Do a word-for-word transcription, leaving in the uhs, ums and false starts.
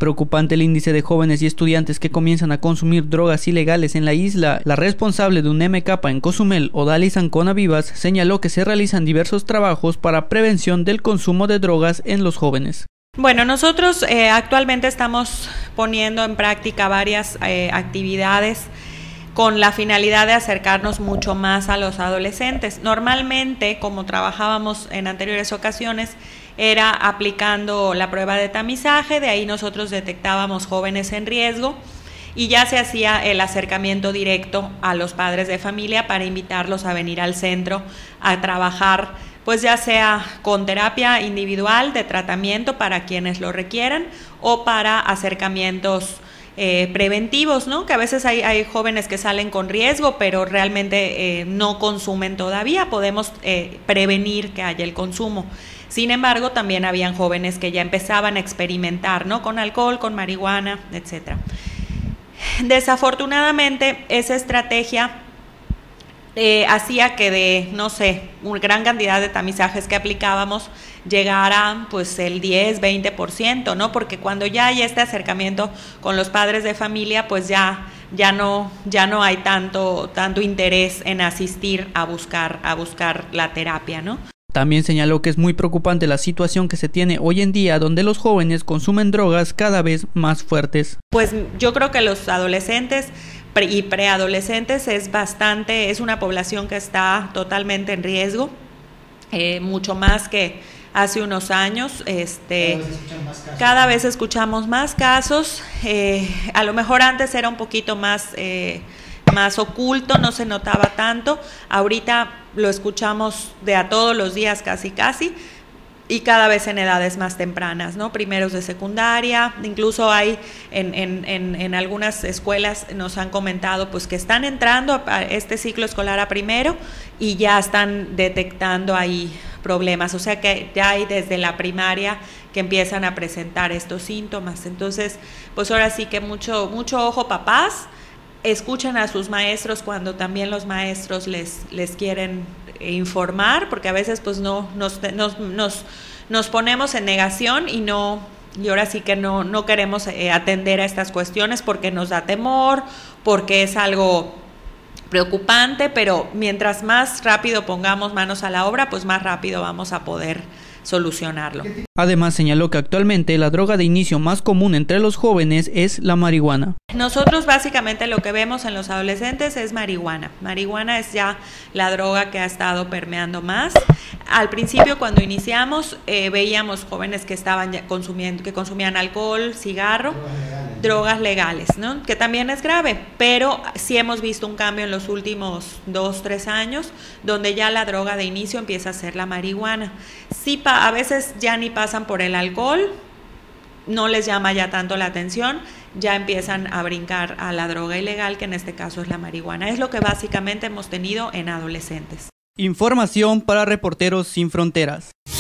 Preocupante el índice de jóvenes y estudiantes que comienzan a consumir drogas ilegales en la isla. La responsable de un M K en Cozumel, Odalis Ancona Vivas, señaló que se realizan diversos trabajos para prevención del consumo de drogas en los jóvenes. Bueno, nosotros eh, actualmente estamos poniendo en práctica varias eh, actividades con la finalidad de acercarnos mucho más a los adolescentes. Normalmente, como trabajábamos en anteriores ocasiones, era aplicando la prueba de tamizaje, de ahí nosotros detectábamos jóvenes en riesgo y ya se hacía el acercamiento directo a los padres de familia para invitarlos a venir al centro a trabajar, pues ya sea con terapia individual de tratamiento para quienes lo requieran o para acercamientos Eh, preventivos, ¿no? Que a veces hay, hay jóvenes que salen con riesgo, pero realmente eh, no consumen todavía, podemos eh, prevenir que haya el consumo. Sin embargo, también habían jóvenes que ya empezaban a experimentar, ¿no? Con alcohol, con marihuana, etcétera. Desafortunadamente, esa estrategia eh, hacía que de, no sé, una gran cantidad de tamizajes que aplicábamos llegara pues el diez, veinte por ciento, ¿no? Porque cuando ya hay este acercamiento con los padres de familia, pues ya, ya, no, ya no hay tanto, tanto interés en asistir a buscar, a buscar la terapia, ¿no? También señaló que es muy preocupante la situación que se tiene hoy en día, donde los jóvenes consumen drogas cada vez más fuertes. Pues yo creo que los adolescentes y preadolescentes es bastante, es una población que está totalmente en riesgo, eh, mucho más que hace unos años. Este, cada vez, más casos. Cada vez escuchamos más casos, eh, a lo mejor antes era un poquito más, eh, más oculto, no se notaba tanto, ahorita lo escuchamos de a todos los días casi casi, y cada vez en edades más tempranas, ¿no? Primeros de secundaria, incluso hay en, en, en, en algunas escuelas nos han comentado pues que están entrando a este ciclo escolar a primero y ya están detectando ahí problemas, o sea que ya hay desde la primaria que empiezan a presentar estos síntomas. Entonces, pues ahora sí que mucho, mucho ojo papás, escuchen a sus maestros cuando también los maestros les, les quieren informar, porque a veces pues no nos, nos, nos, nos ponemos en negación y no y ahora sí que no, no queremos eh, atender a estas cuestiones porque nos da temor, porque es algo preocupante, pero mientras más rápido pongamos manos a la obra, pues más rápido vamos a poder solucionarlo. Además, señaló que actualmente la droga de inicio más común entre los jóvenes es la marihuana. Nosotros básicamente lo que vemos en los adolescentes es marihuana. Marihuana es ya la droga que ha estado permeando más. Al principio, cuando iniciamos, eh, veíamos jóvenes que estaban ya consumiendo, que consumían alcohol, cigarro, drogas legales, drogas legales, ¿no? Que también es grave, pero sí hemos visto un cambio en los últimos dos, tres años, donde ya la droga de inicio empieza a ser la marihuana. Sí, pa, a veces ya ni pasan por el alcohol, no les llama ya tanto la atención, ya empiezan a brincar a la droga ilegal, que en este caso es la marihuana. Es lo que básicamente hemos tenido en adolescentes. Información para Reporteros Sin Fronteras.